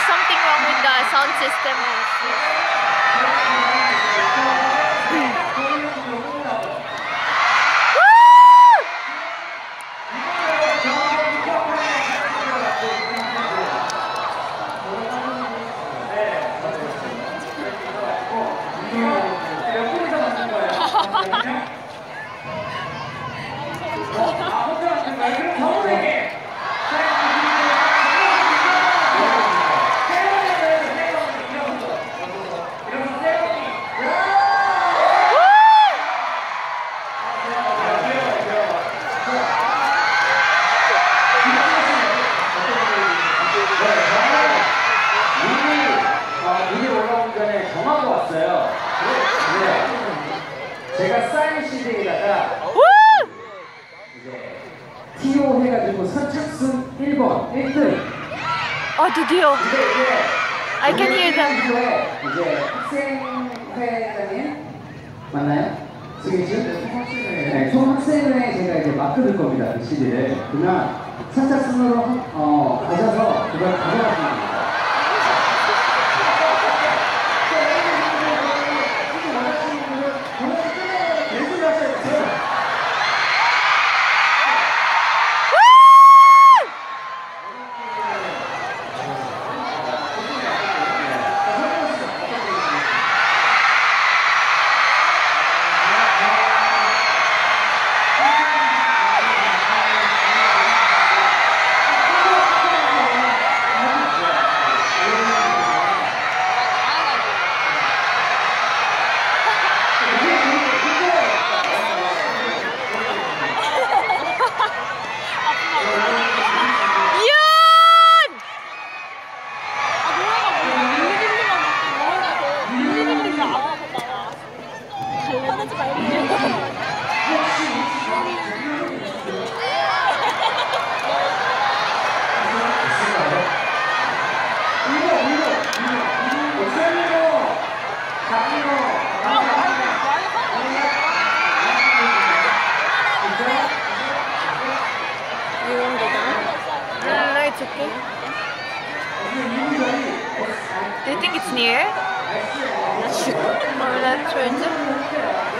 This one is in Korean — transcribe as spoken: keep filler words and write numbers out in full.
something wrong with the sound system. 제가 사인 씨디에다가 이제 티오 해가지고 선착순 일 번 일 등. 어 드디어. I can hear them. 이제 학생회장님 맞나요? 승희씨? 네, 총 학생회에 제가 이제 맡겨둘 겁니다. 그 씨디를. 그러면 선착순으로 어, 가셔서 그걸 가져가시면 됩니다. It's okay. Do you think it's near? Or not towards it?